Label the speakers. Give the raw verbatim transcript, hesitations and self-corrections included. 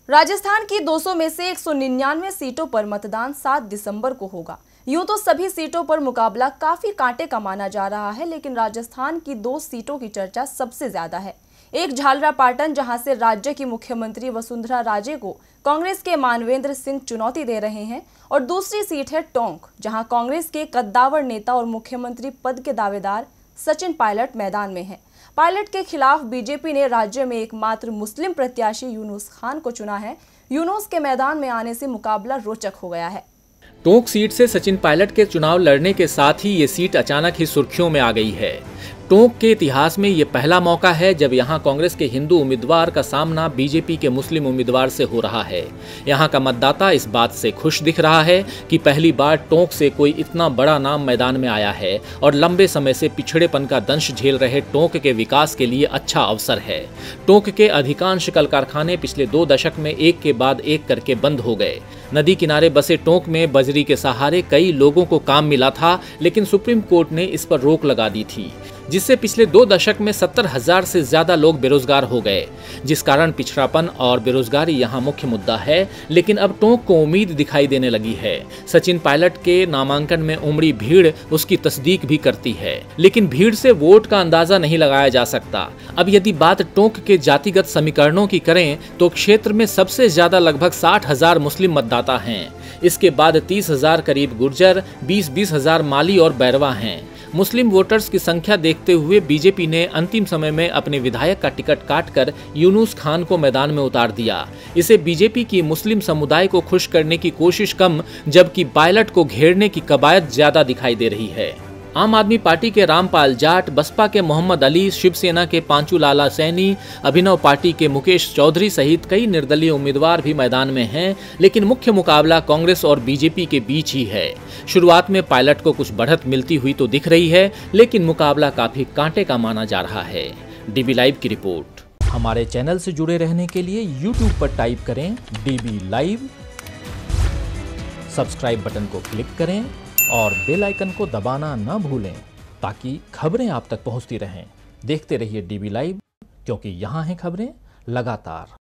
Speaker 1: राजस्थान की दो सौ में से एक सौ निन्यानवे सीटों पर मतदान सात दिसंबर को होगा। यूं तो सभी सीटों पर मुकाबला काफी कांटे का माना जा रहा है, लेकिन राजस्थान की दो सीटों की चर्चा सबसे ज्यादा है। एक झालरापाटन, जहां से राज्य की मुख्यमंत्री वसुंधरा राजे को कांग्रेस के मानवेंद्र सिंह चुनौती दे रहे हैं, और दूसरी सीट है टोंक, जहां कांग्रेस के कद्दावर नेता और मुख्यमंत्री पद के दावेदार सचिन पायलट मैदान में हैं। पायलट के खिलाफ बीजेपी ने राज्य में एकमात्र मुस्लिम प्रत्याशी यूनुस खान को चुना है। यूनुस के मैदान में आने से मुकाबला रोचक हो गया है।
Speaker 2: टोंक सीट से सचिन पायलट के चुनाव लड़ने के साथ ही ये सीट अचानक ही सुर्खियों में आ गई है। टोंक के इतिहास में ये पहला मौका है जब यहां कांग्रेस के हिंदू उम्मीदवार का सामना बीजेपी के मुस्लिम उम्मीदवार से हो रहा है। यहां का मतदाता इस बात से खुश दिख रहा है कि पहली बार टोंक से कोई इतना बड़ा नाम मैदान में आया है, और लंबे समय से पिछड़ेपन का दंश झेल रहे टोंक के विकास के लिए अच्छा अवसर है। टोंक के अधिकांश कल कारखाने पिछले दो दशक में एक के बाद एक करके बंद हो गए। नदी किनारे बसे टोंक में बजरी के सहारे कई लोगों को काम मिला था, लेकिन सुप्रीम कोर्ट ने इस पर रोक लगा दी थी, जिससे पिछले दो दशक में सत्तर हजार से ज्यादा लोग बेरोजगार हो गए, जिस कारण पिछड़ापन और बेरोजगारी यहाँ मुख्य मुद्दा है। लेकिन अब टोंक को उम्मीद दिखाई देने लगी है। सचिन पायलट के नामांकन में उमड़ी भीड़ उसकी तस्दीक भी करती है, लेकिन भीड़ से वोट का अंदाजा नहीं लगाया जा सकता। अब यदि बात टोंक के जातिगत समीकरणों की करें तो क्षेत्र में सबसे ज्यादा लगभग साठ हजार मुस्लिम मतदाता हैं। इसके बाद तीस हजार करीब गुर्जर, बीस बीस हजार माली और बैरवा हैं। मुस्लिम वोटर्स की संख्या देखते हुए बीजेपी ने अंतिम समय में अपने विधायक का टिकट काटकर यूनुस खान को मैदान में उतार दिया। इसे बीजेपी की मुस्लिम समुदाय को खुश करने की कोशिश कम, जबकि पायलट को घेरने की कवायद ज्यादा दिखाई दे रही है। आम आदमी पार्टी के रामपाल जाट, बसपा के मोहम्मद अली, शिवसेना के पांचू लाला सैनी, अभिनव पार्टी के मुकेश चौधरी सहित कई निर्दलीय उम्मीदवार भी मैदान में हैं, लेकिन मुख्य मुकाबला कांग्रेस और बीजेपी के बीच ही है। शुरुआत में पायलट को कुछ बढ़त मिलती हुई तो दिख रही है, लेकिन मुकाबला काफी कांटे का माना जा रहा है। डीबी लाइव की रिपोर्ट।
Speaker 3: हमारे चैनल से जुड़े रहने के लिए यूट्यूब पर टाइप करें डीबी लाइव, सब्सक्राइब बटन को क्लिक करें और बेल आइकन को दबाना ना भूलें, ताकि खबरें आप तक पहुंचती रहें। देखते रहिए डीबी लाइव, क्योंकि यहाँ हैं खबरें लगातार।